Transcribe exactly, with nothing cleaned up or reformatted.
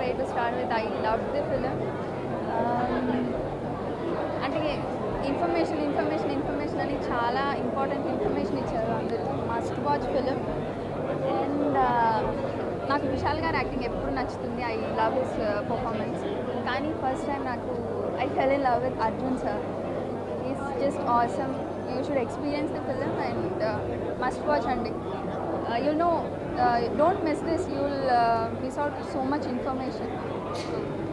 to start with, I loved the film. Um, అంటే information information information అని చాలా important information ఇచ్చారు అందరూ. Must watch film. అండ్ నాకు విశాల్ గారి యాక్టింగ్ ఎప్పుడు నచ్చుతుంది. I love his performance. కానీ ఫస్ట్ టైం నాకు I fell in love with Arjun sir. Is just awesome. You should experience the film and must watch అండి. You know, don't miss this. You will miss out so much information.